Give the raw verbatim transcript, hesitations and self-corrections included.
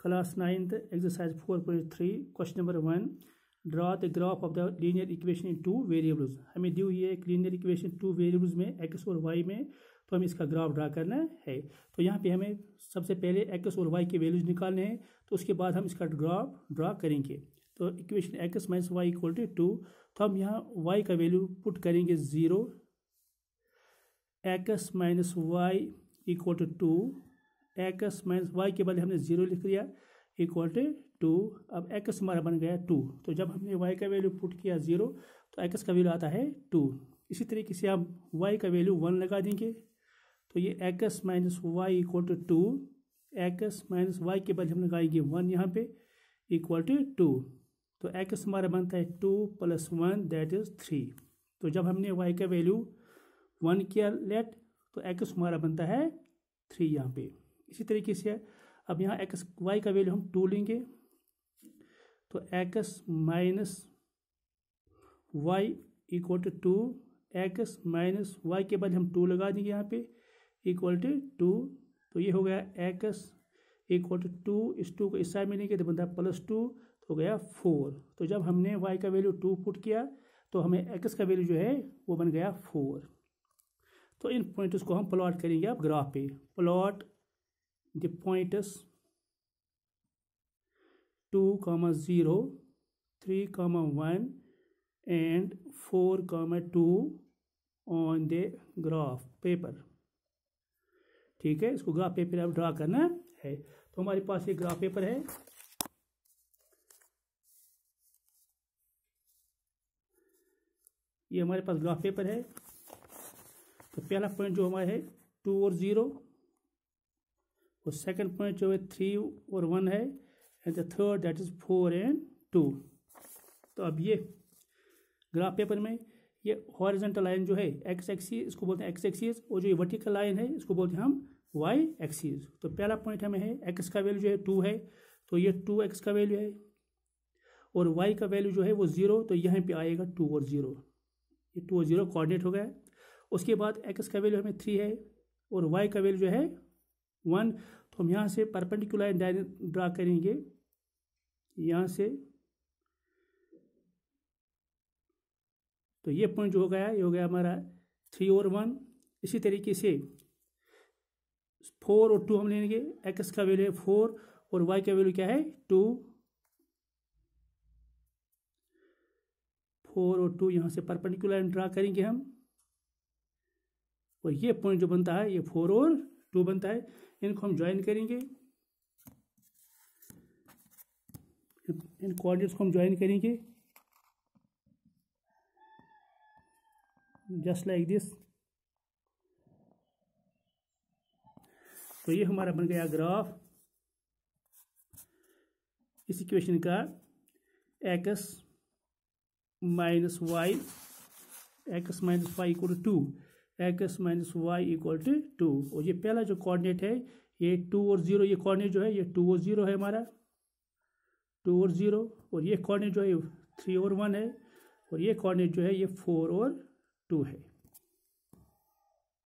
Class ninth exercise four point three question number one draw the graph of the linear equation in two variables. हमें दी हुई है एक linear equation two variables में x और y में, तो हमें इसका ग्राफ ड्रा करना है। तो यहाँ पे हमें सबसे पहले एक्स और वाई के वैल्यूज निकालने हैं, तो उसके बाद हम इसका ग्राफ ड्रा करेंगे। तो equation x minus y equal to two, तो हम यहाँ वाई का वैल्यू पुट करेंगे zero, x minus y equal to two, x minus y के बदले हमने ज़ीरो लिख दिया इक्वल टू टू। अब एक्स हमारा बन गया टू, तो जब हमने वाई का वैल्यू पुट किया ज़ीरो तो एक्स का वैल्यू आता है टू। इसी तरीके से हम वाई का वैल्यू वन लगा देंगे, तो ये x minus y equal to two, x minus y के बदले हम लगाएंगे वन यहाँ पे इक्वल टू टू। तो एक्स हमारा बनता है two plus one that is three. तो जब हमने वाई का वैल्यू वन किया लेट, तो एक्स हमारा बनता है थ्री यहाँ पे। इसी तरीके से अब यहाँ एक्स वाई का वैल्यू हम टू लेंगे, तो x minus y equal to two, x minus y के बदले हम टू लगा देंगे यहाँ पे इक्वल टू टू। तो ये हो गया एक्स इक्वल टू टू, इस टू को इस साइड में लेंगे तो बनता है प्लस टू, तो हो गया फोर। तो जब हमने वाई का वैल्यू टू पुट किया तो हमें एक्स का वैल्यू जो है वो बन गया फोर। तो इन पॉइंट्स को हम प्लॉट करेंगे अब ग्राफ पे। Plot the points two comma zero, three comma one and four comma two on the graph paper. ठीक है, इसको ग्राफ पेपर अब ड्रा करना है। तो हमारे पास ये ग्राफ पेपर है, ये हमारे पास ग्राफ पेपर है। तो पहला पॉइंट जो हमारा है टू और ज़ीरो, और सेकंड पॉइंट जो है थ्री और वन है, and the third that is four and two. तो अब ये ग्राफ पेपर में ये हॉरिजॉन्टल लाइन जो है एक्स एक्सिस, इसको बोलते हैं एक्स एक्सिस, और जो ये वर्टिकल लाइन है इसको बोलते हैं हम वाई एक्सिस। तो पहला पॉइंट हमें है एक्स का वैल्यू जो है टू है, तो ये टू एक्स का वैल्यू है, और वाई का वैल्यू जो है वो ज़ीरो, तो यहाँ पे आएगा टू और ज़ीरो, ये टू और ज़ीरो कोऑर्डिनेट हो गया। उसके बाद एक्स का वैल्यू हमें थ्री है और वाई का वैल्यू जो है वन, तो हम यहाँ से परपेंडिकुलर लाइन ड्रा करेंगे यहाँ से। तो ये पॉइंट जो हो गया ये हो गया हमारा थ्री और वन। इसी तरीके से फोर और टू हम लेंगे, एक्स का वैल्यू है फोर और वाई का वैल्यू क्या है टू, फोर और टू यहाँ से परपेंडिकुलर लाइन ड्रा करेंगे हम, और ये पॉइंट जो बनता है ये फोर और टू बनता है, इनको हम ज्वाइन करेंगे, इन कोऑर्डिनेट्स को हम ज्वाइन करेंगे जस्ट लाइक दिस। तो ये हमारा बन गया ग्राफ इस इक्वेशन का, x minus y, x minus y equal to two, x minus y equal to two. और ये पहला जो कोऑर्डिनेट है ये टू और ज़ीरो, ये कोऑर्डिनेट जो है ये टू और ज़ीरो है हमारा, टू और ज़ीरो, और ये कोऑर्डिनेट जो है थ्री और वन है, और ये कोऑर्डिनेट जो है ये फोर और टू है।